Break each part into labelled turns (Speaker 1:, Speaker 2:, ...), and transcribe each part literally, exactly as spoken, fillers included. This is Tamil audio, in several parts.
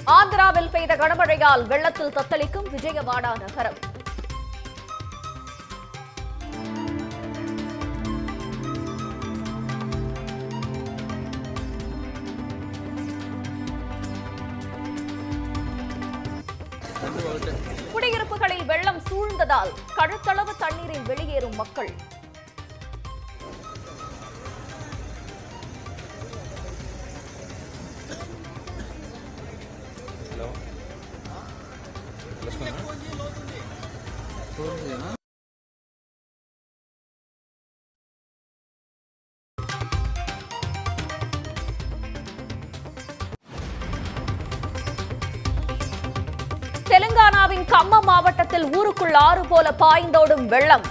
Speaker 1: ஆந்திராவில் பெய்த கனமழையால் வெள்ளத்தில் தத்தளிக்கும் விஜயவாடா நகரம். குடியிருப்புகளில் வெள்ளம் சூழ்ந்ததால் கழுத்தளவு தண்ணீரில் வெளியேறும் மக்கள். தெலுங்கானாவின் கம்மம் மாவட்டத்தில் ஊருக்குள் ஆறு போல பாய்ந்தோடும் வெள்ளம்.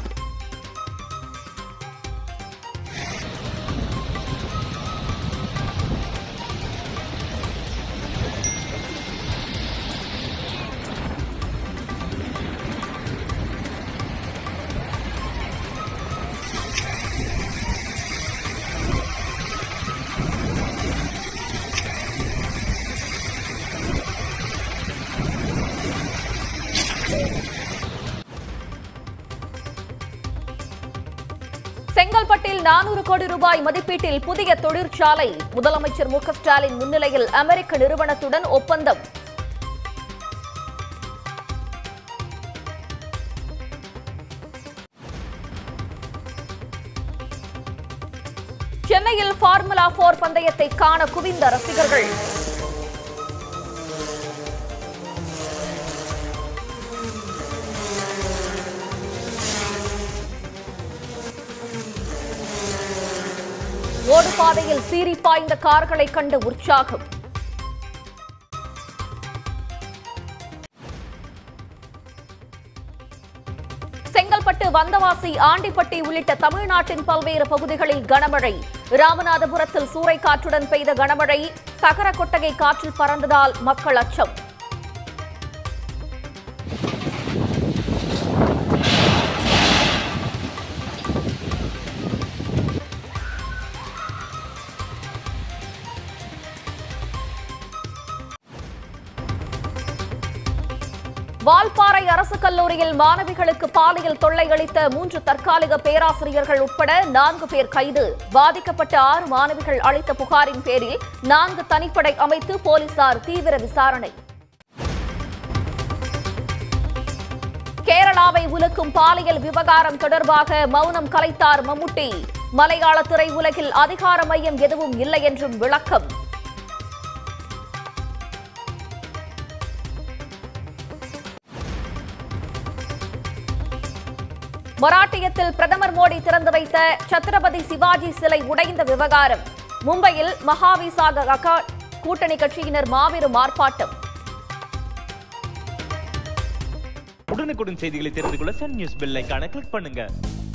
Speaker 1: செங்கல்பட்டில் நானூறு கோடி ரூபாய் மதிப்பீட்டில் புதிய தொழிற்சாலை. முதலமைச்சர் மு க ஸ்டாலின் முன்னிலையில் அமெரிக்க நிறுவனத்துடன் ஒப்பந்தம். சென்னையில் ஃபார்முலா போர் பந்தயத்தை காண குவிந்த ரசிகர்கள். ஓடுபாதையில் சீறி பாய்ந்த கார்களை கண்டு உற்சாகம். செங்கல்பட்டு, வந்தவாசி, ஆண்டிப்பட்டி உள்ளிட்ட தமிழ்நாட்டின் பல்வேறு பகுதிகளில் கனமழை. ராமநாதபுரத்தில் சூறைக்காற்றுடன் பெய்த கனமழை. தகர கொட்டகை காற்றில் பறந்ததால் மக்கள் அச்சம். வால்பாறை அரசு கல்லூரியில் மாணவிகளுக்கு பாலியல் தொல்லை அளித்த மூன்று தற்காலிக பேராசிரியர்கள் உட்பட நான்கு பேர் கைது. பாதிக்கப்பட்ட ஆறு மாணவிகள் அளித்த புகாரின் பேரில் நான்கு தனிப்படை அமைத்து போலீசார் தீவிர விசாரணை. கேரளாவை உலுக்கும் பாலியல் விவகாரம் தொடர்பாக மௌனம் கலைத்தார் மம்முட்டி. மலையாள திரையுலகில் அதிகார மையம் எதுவும் இல்லை என்றும் விளக்கம். மராட்டியத்தில் பிரதமர் மோடி திறந்து வைத்த சத்ரபதி சிவாஜி சிலை உடைந்த விவகாரம். மும்பையில் மகாவிசாக கூட்டணி கட்சியினர் மாபெரும் ஆர்ப்பாட்டம்.
Speaker 2: உடனுக்குடன் செய்திகளை தெரிந்து கொள்ள சன் நியூஸ் பெல் ஐகானை கிளிக் பண்ணுங்க.